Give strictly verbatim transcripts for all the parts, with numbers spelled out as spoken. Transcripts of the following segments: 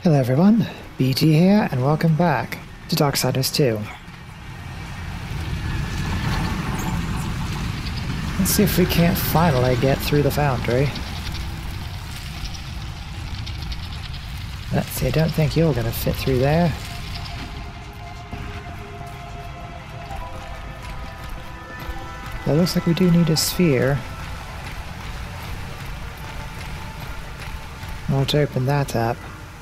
Hello everyone, B T here, and welcome back to Darksiders two. Let's see if we can't finally get through the foundry. Let's see, I don't think you're going to fit through there. But it looks like we do need a sphere. I'll to open that up.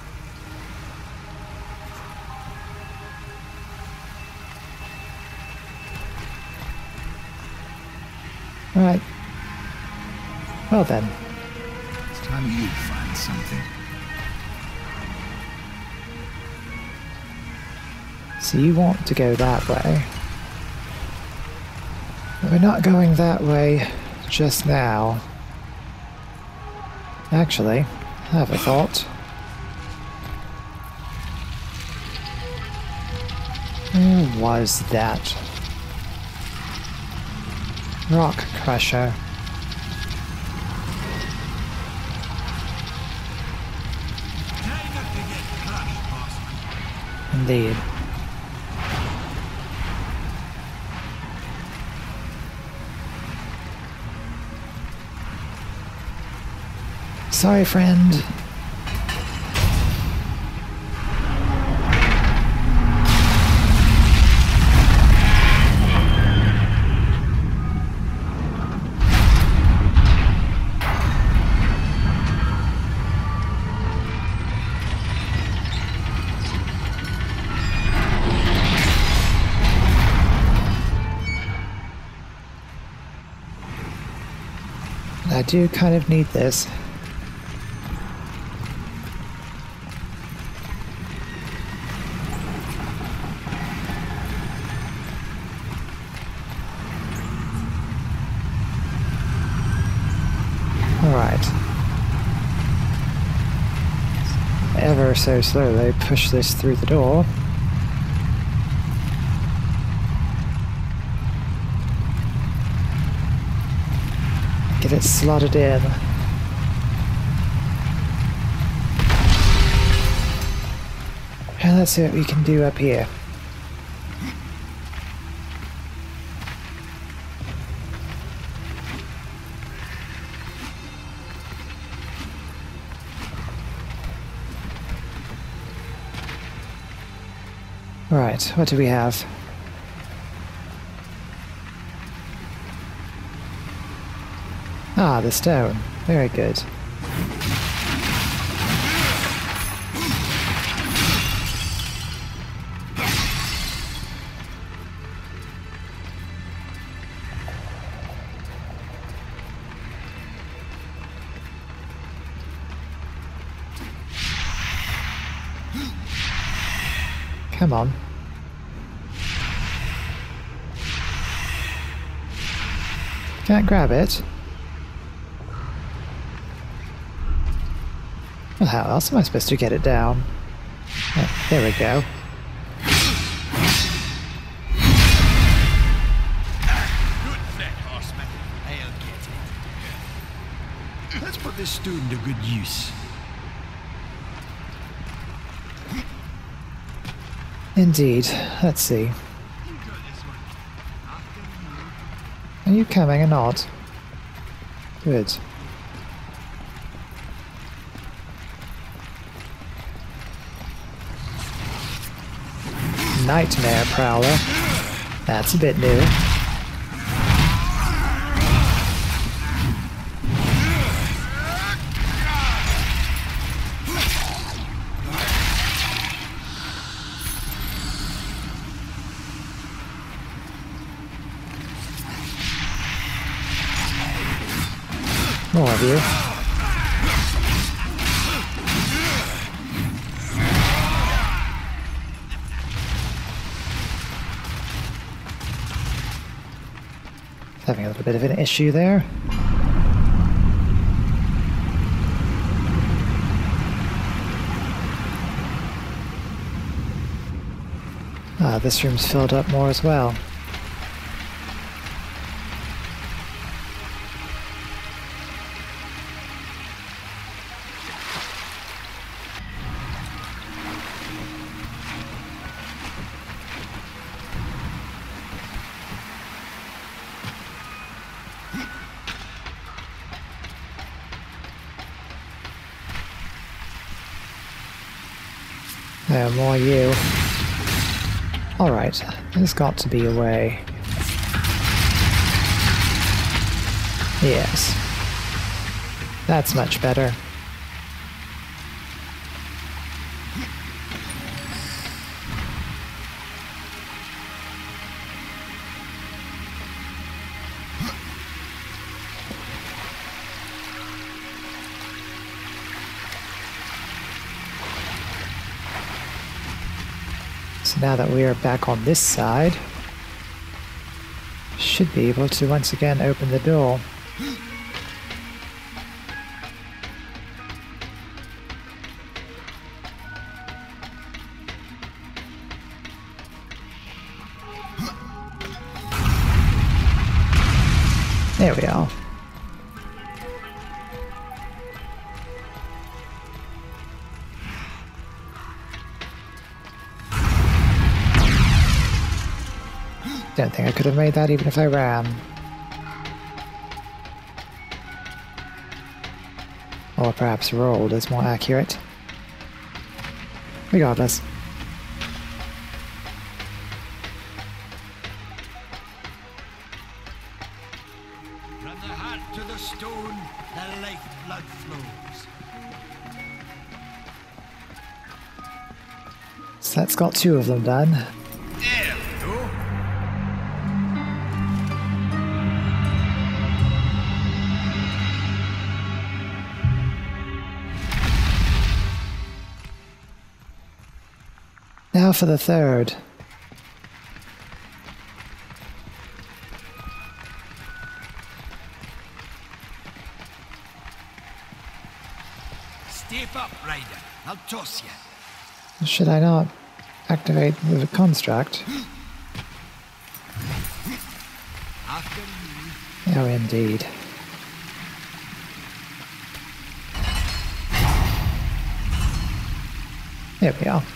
Alright. Well then. It's time you find something. So you want to go that way. But we're not going that way just now. Actually, I have a thought. Where was that? Rock Crusher. Indeed. Sorry, friend. I do kind of need this. Alright. Ever so slowly push this through the door. Get it slotted in. And let's see what we can do up here. Right, what do we have? Ah, the stone. Very good. Come on. Can't grab it. Well, how else am I supposed to get it down? Oh, there we go. Good thing, horseman. I'll get it. Let's put this stone to good use. Indeed. Let's see. Are you coming or not? Good. Nightmare Prowler. That's a bit new. More of you. Having a little bit of an issue there. Ah, this room's filled up more as well. Oh, more you. Alright, there's got to be a way. Yes. That's much better. So now that we are back on this side, should be able to once again open the door. There we are. Don't think I could have made that even if I ran. Or perhaps rolled is more accurate. Regardless. From the heart to the stone, the lifeblood flows. So that's got two of them done. There we go. Now for the third. Step up, Ryder. I'll toss you. Should I not activate the construct? After you. Oh, indeed. There we are.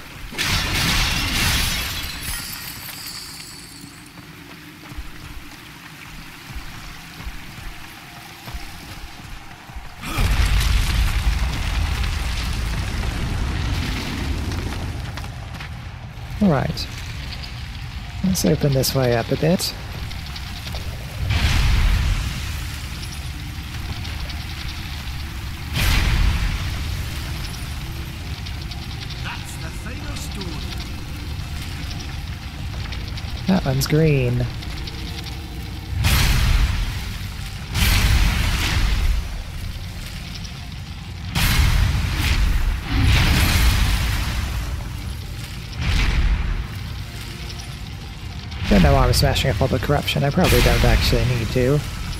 Alright, let's open this way up a bit. That's the final stone. That one's green. Don't know why I'm smashing up all the corruption, I probably don't actually need to.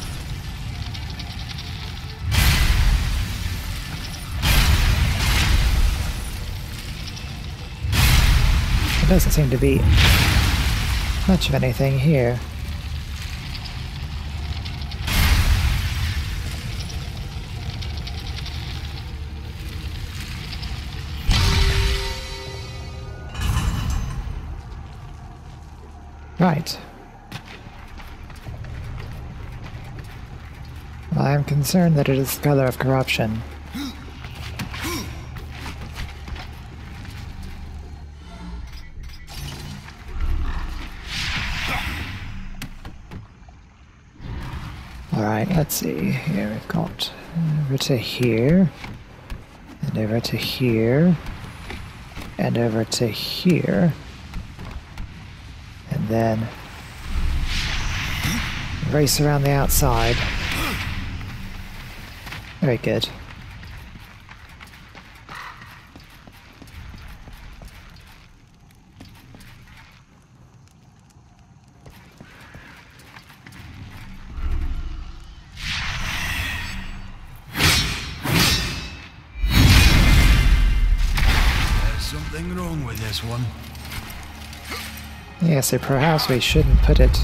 There doesn't seem to be much of anything here. Right. Well, I am concerned that it is the color of corruption. Alright, let's see. Here we've got over to here, and over to here, and over to here. And then race around the outside. Very good. There's something wrong with this one. Yeah, so perhaps we shouldn't put it...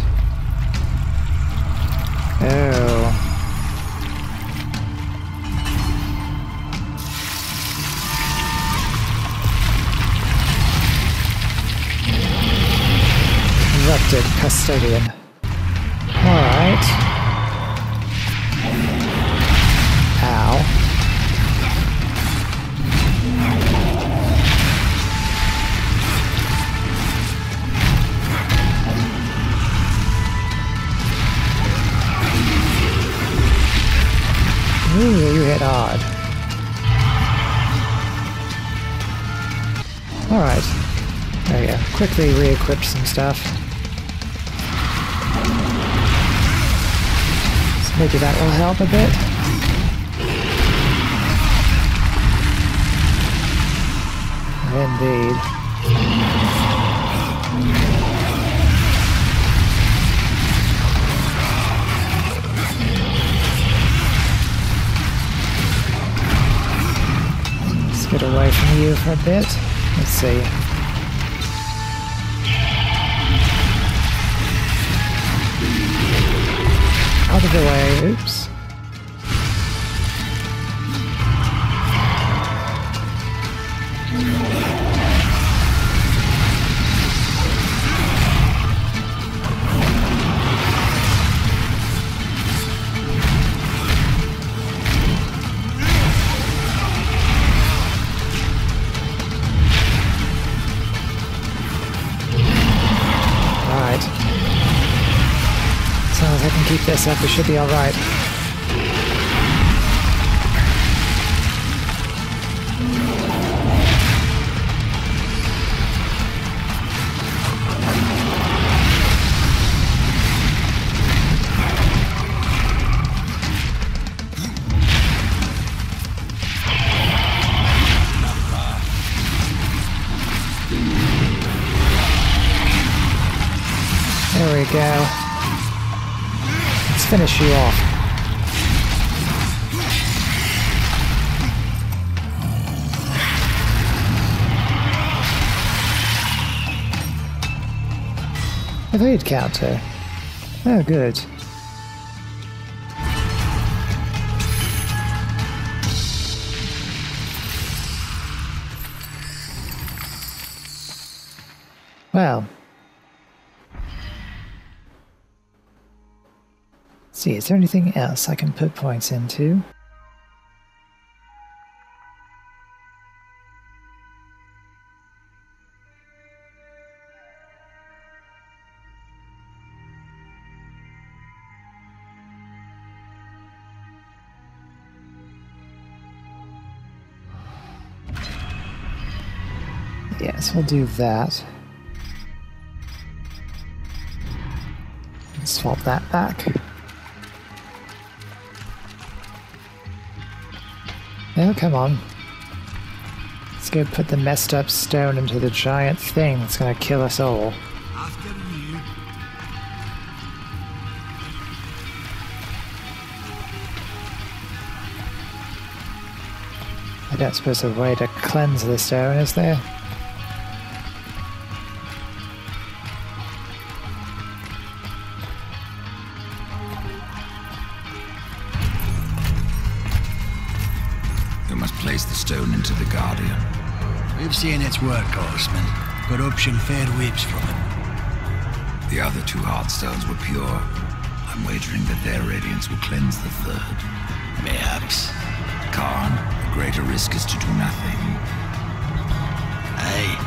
Oh. Corrupted custodian. Alright. Ow. Ooh, you hit hard. Alright. There we go. Quickly re-equip some stuff. So maybe that will help a bit. Indeed. Let's get away from you for a bit. Let's see. Out of the way. Oops. Keep this up, we should be alright. There we go. Finish you off. Evade counter. Oh, good. Well. See, is there anything else I can put points into? Yes, we'll do that. Swap that back. Oh, come on. Let's go put the messed up stone into the giant thing that's gonna kill us all. After you. I don't suppose there's a way to cleanse the stone, is there? Place the stone into the Guardian. We've seen its work, Horseman. Corruption fair weeps from it. The other two Heartstones were pure. I'm wagering that their radiance will cleanse the third. Mayhaps. Khan, the greater risk is to do nothing. Aye.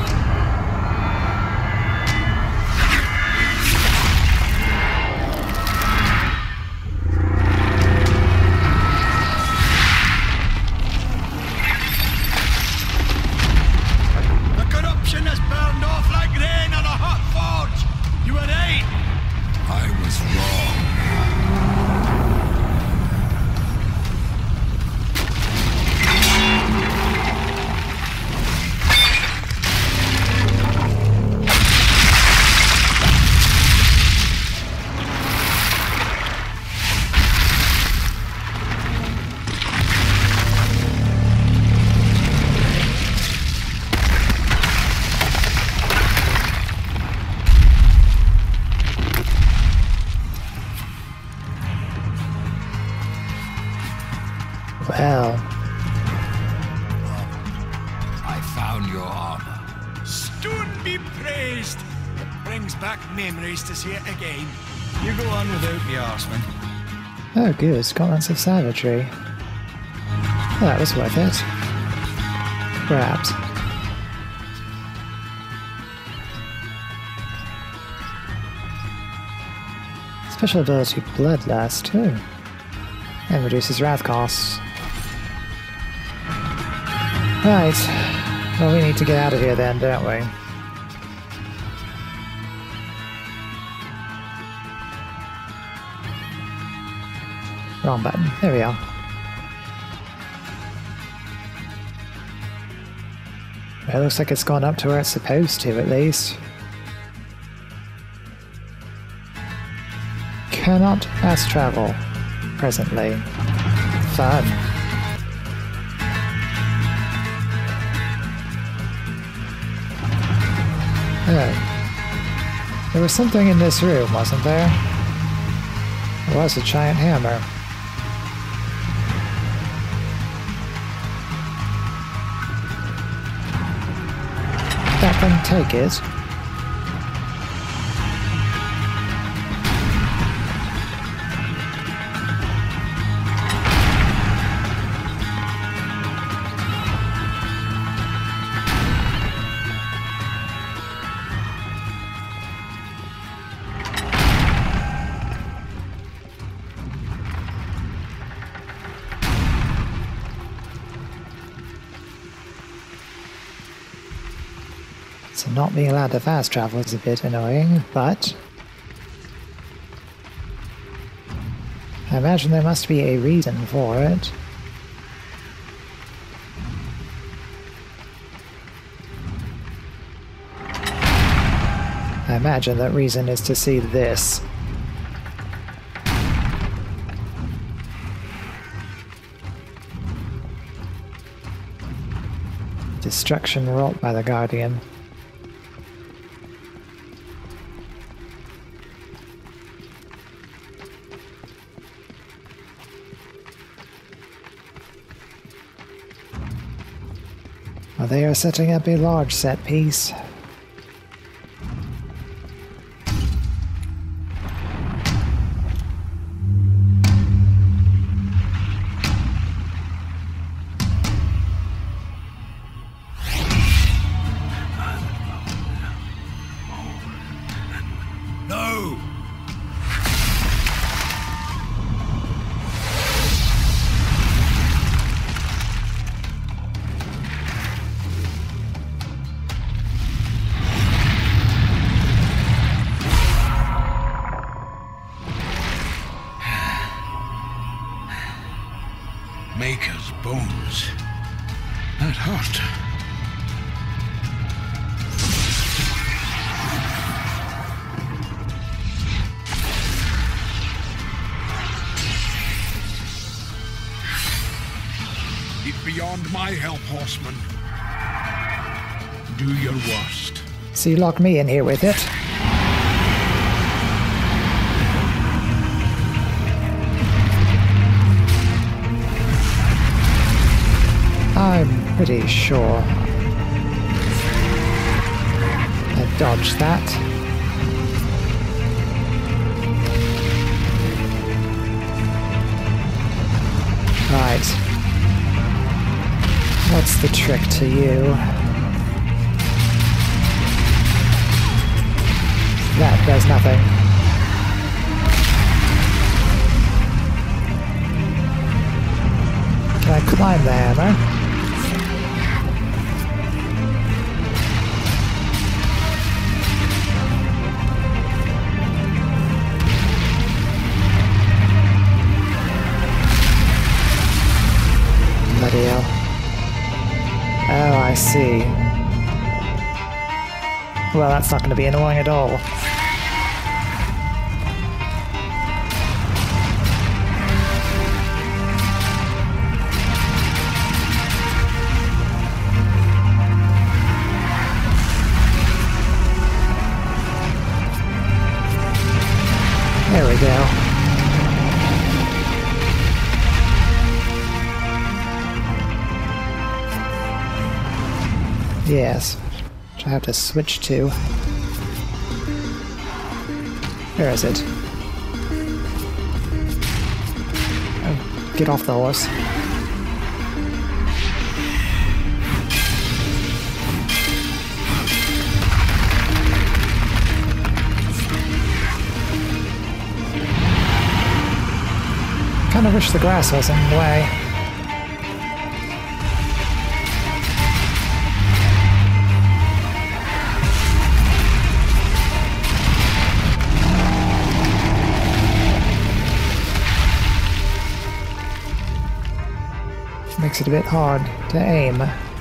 Well. I found your armor. Stone be praised! It brings back memories to see it again. You go on without me, Horseman. Oh, good. Scotland's of savagery. Well, that was worth it. Perhaps. Special ability Bloodlust, too. And reduces wrath costs. Right. Well, we need to get out of here then, don't we? Wrong button. There we are. It looks like it's gone up to where it's supposed to, at least. Cannot fast travel. Presently. Fun. Oh. There was something in this room, wasn't there? There was a giant hammer. That thing take it? So not being allowed to fast travel is a bit annoying, but I imagine there must be a reason for it. I imagine that reason is to see this. Destruction wrought by the Guardian. Well, they are setting up a large set piece. No! Maker's bones. That hurt. It's beyond my help, horseman. Do your worst. So you lock me in here with it? I'm pretty sure I dodged that. Right. What's the trick to you? That does nothing. Can I climb the hammer? Bloody hell. Oh, I see. Well, that's not going to be annoying at all. There we go. Yes, which I have to switch to. Where is it? Oh, get off the horse. Come kind of wish the grass wasn't in the way. Makes it a bit hard to aim.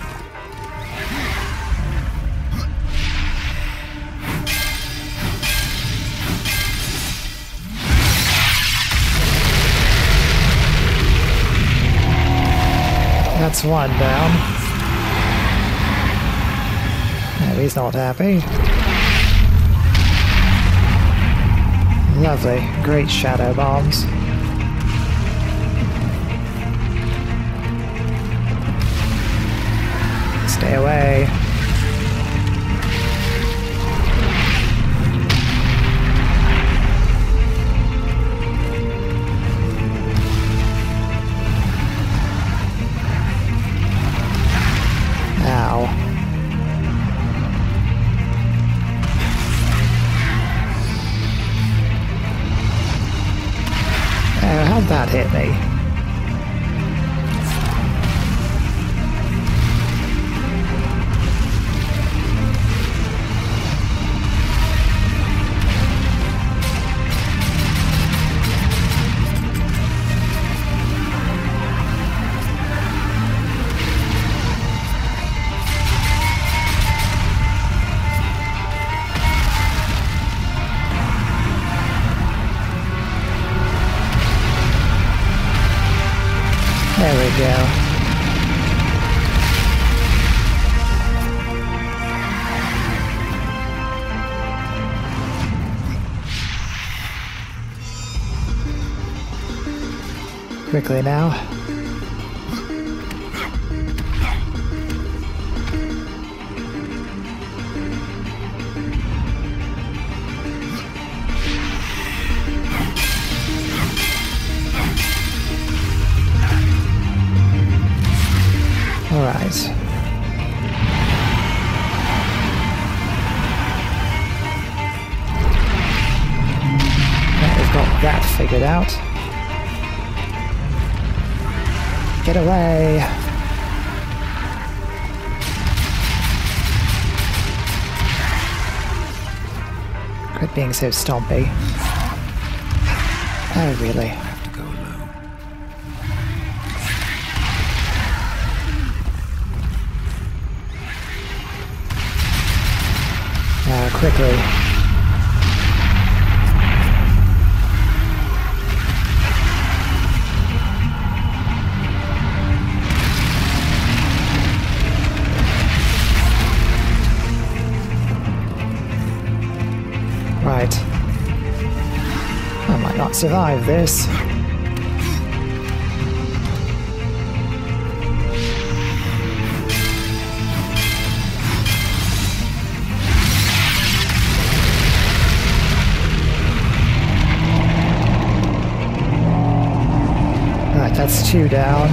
That's one down. No, he's not happy. Lovely. Great shadow bombs. Stay away. Ow. Oh, how'd that hit me? There we go. Quickly now. Alright. Now we've got that figured out. Get away! Quit being so stompy. Oh, really? I have to go alone. Uh, quickly. Right. I might not survive this. Right, that's two down.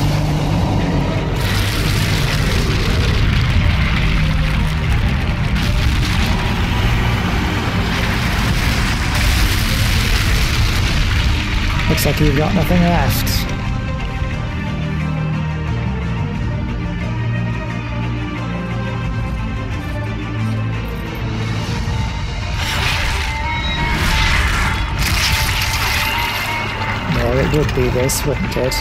Looks like you've got nothing left. No, it would be this, wouldn't it?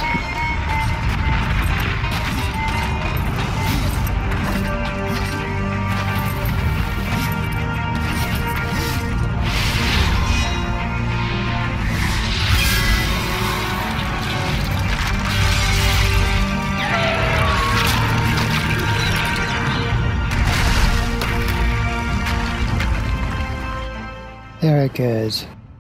Very good.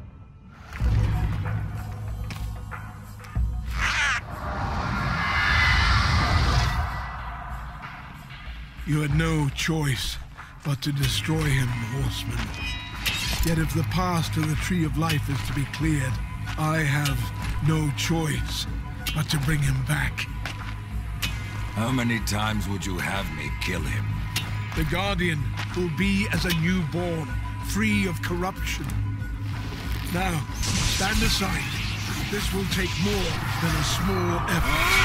You had no choice but to destroy him, horseman. Yet if the path to the Tree of Life is to be cleared, I have no choice but to bring him back. How many times would you have me kill him? The Guardian will be as a newborn, free of corruption. Now, stand aside. This will take more than a small effort.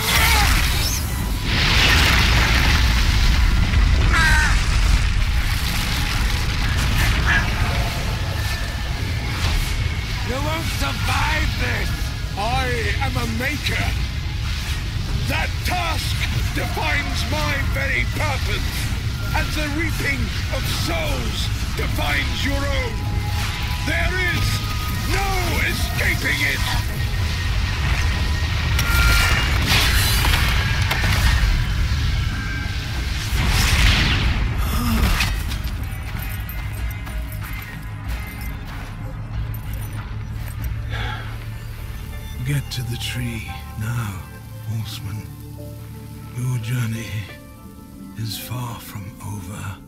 You won't survive this! I am a maker. That task defines my very purpose, as the reaping of souls defines your own. There is no escaping it! Get to the tree now, horseman. Your journey is far from over.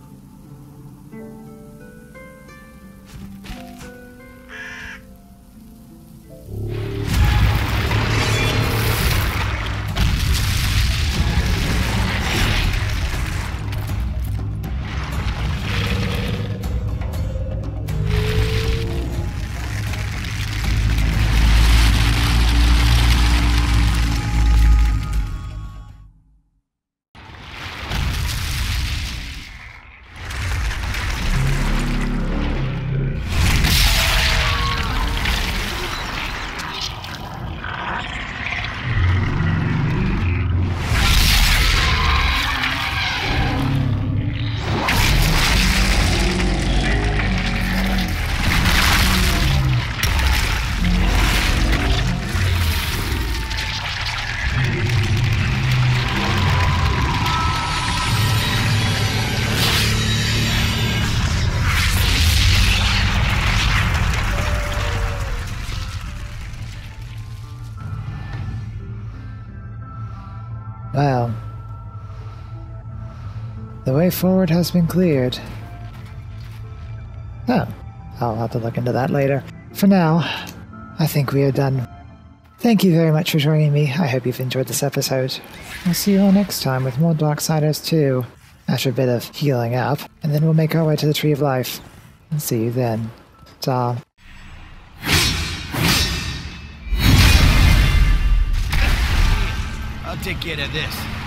Well, the way forward has been cleared. Oh, I'll have to look into that later. For now, I think we are done. Thank you very much for joining me. I hope you've enjoyed this episode. I'll see you all next time with more Darksiders two, after a bit of healing up, and then we'll make our way to the Tree of Life. And see you then. Ta. I'll take care of this.